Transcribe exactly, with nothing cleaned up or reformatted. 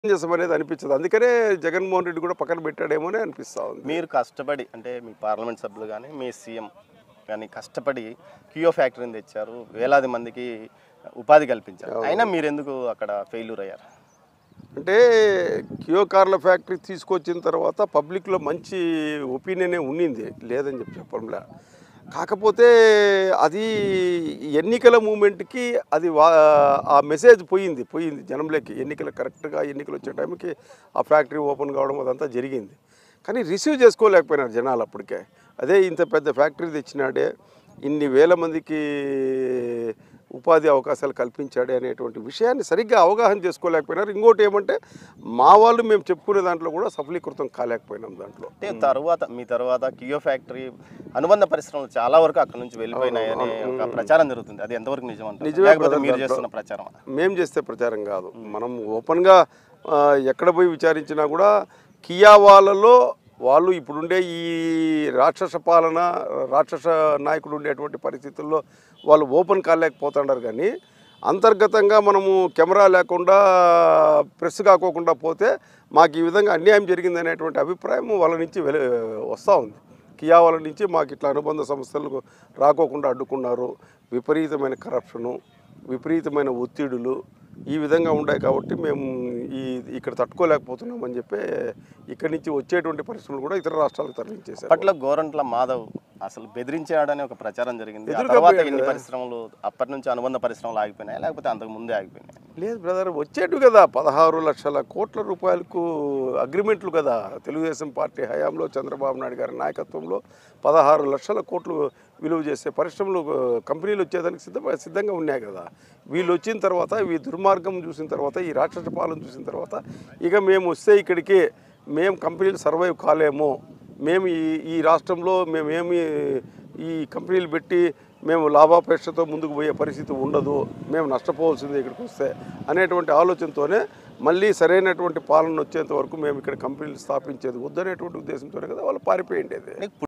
చేసామనేది అనిపించదు. అందుకనే జగన్మోహన్ రెడ్డి కూడా పక్కన పెట్టాడేమో అని అనిపిస్తా ఉంది. మీరు కష్టపడి అంటే మీ పార్లమెంట్ సభ్యులు కానీ మీ సీఎం కానీ కష్టపడి కియో ఫ్యాక్టరీని తెచ్చారు, వేలాది మందికి ఉపాధి కల్పించారు. అయినా మీరు ఎందుకు అక్కడ ఫెయిల్యూర్ అయ్యారు? అంటే కియో కార్ల ఫ్యాక్టరీ తీసుకొచ్చిన తర్వాత పబ్లిక్లో మంచి ఒపీనియనే ఉండింది, లేదని చెప్పి చెప్పడంలే. కాకపోతే అది ఎన్నికల మూమెంట్కి అది వా ఆ మెసేజ్ పోయింది పోయింది జనంలోకి. ఎన్నికలు కరెక్ట్గా ఎన్నికలు వచ్చే టైంకి ఆ ఫ్యాక్టరీ ఓపెన్ కావడం అదంతా జరిగింది. కానీ రిసీవ్ చేసుకోలేకపోయినారు జనాలు అప్పటికే. అదే ఇంత పెద్ద ఫ్యాక్టరీ తెచ్చినాడే, ఇన్ని వేల మందికి ఉపాధి అవకాశాలు కల్పించాడే అనేటువంటి విషయాన్ని సరిగ్గా అవగాహన చేసుకోలేకపోయినారు. ఇంకోటి ఏమంటే మా వాళ్ళు మేము చెప్పుకునే దాంట్లో కూడా సఫలీకృతం కాలేకపోయినాం. దాంట్లో అంటే తర్వాత మీ తర్వాత కియో ఫ్యాక్టరీ అనుబంధ పరిశ్రమలు చాలా వరకు అక్కడ నుంచి వెళ్ళిపోయినాయని ఒక ప్రచారం జరుగుతుంది. అది ఎంతవరకు నిజం అంటే? నిజమే. మీరు చేస్తున్న ప్రచారం మేము చేస్తే ప్రచారం కాదు. మనం ఓపెన్గా ఎక్కడ పోయి విచారించినా కూడా కియా వాళ్ళలో వాళ్ళు ఇప్పుడుండే ఈ రాక్షస పాలన, రాక్షస నాయకుడు ఉండేటువంటి పరిస్థితుల్లో వాళ్ళు ఓపెన్ కాలేకపోతున్నారు. కానీ అంతర్గతంగా మనము కెమెరా లేకుండా ప్రెస్ కాకోకుండా పోతే మాకు ఈ విధంగా అన్యాయం జరిగిందనేటువంటి అభిప్రాయం వాళ్ళ నుంచి వె వస్తూ ఉంది. కియా వాళ్ళ నుంచి మాకు ఇట్లా అనుబంధ సంస్థలకు రాకోకుండా అడ్డుకున్నారు, విపరీతమైన కరప్షను, విపరీతమైన ఒత్తిడులు ఈ విధంగా ఉన్నాయి. కాబట్టి మేము ఈ ఇక్కడ తట్టుకోలేకపోతున్నాం అని చెప్పి ఇక్కడి నుంచి వచ్చేటువంటి పరిశ్రమలు కూడా ఇతర రాష్ట్రాలకు తరలించేశారు. అప్పట్లో గోరంట్ల మాధవ్ అసలు బెదిరించాడని ఒక ప్రచారం జరిగింది. ఆ తర్వాత ఎన్ని పరిశ్రమలు అప్పటి నుంచి అనుబంధ పరిశ్రమలు ఆగిపోయినాయి, లేకపోతే అంతకు ముందే ఆగిపోయినాయి? లేదు బ్రదర్, వచ్చేటు కదా పదహారు లక్షల కోట్ల రూపాయలకు అగ్రిమెంట్లు కదా. తెలుగుదేశం పార్టీ హయాంలో చంద్రబాబు నాయుడు గారి నాయకత్వంలో పదహారు లక్షల కోట్లు విలువ చేసే పరిశ్రమలు, కంపెనీలు వచ్చేదానికి సిద్ధ సిద్ధంగా ఉన్నాయి కదా. వీళ్ళు వచ్చిన తర్వాత ఈ దుర్మార్గం చూసిన తర్వాత, ఈ రాక్షస పాలన చూసిన తర్వాత ఇక మేము వస్తే ఇక్కడికి మేము కంపెనీలు సర్వైవ్ కాలేము, మేము ఈ ఈ రాష్ట్రంలో మేమేమి ఈ కంపెనీలు పెట్టి మేము లాభాపేక్షతో ముందుకు పోయే పరిస్థితి ఉండదు, మేము నష్టపోవాల్సిందే ఇక్కడికి వస్తే అనేటువంటి ఆలోచనతోనే మళ్ళీ సరైనటువంటి పాలన వచ్చేంత వరకు మేము ఇక్కడ కంపెనీలు స్థాపించేది వద్దనేటువంటి ఉద్దేశంతోనే కదా వాళ్ళు పారిపోయి ఉండేది.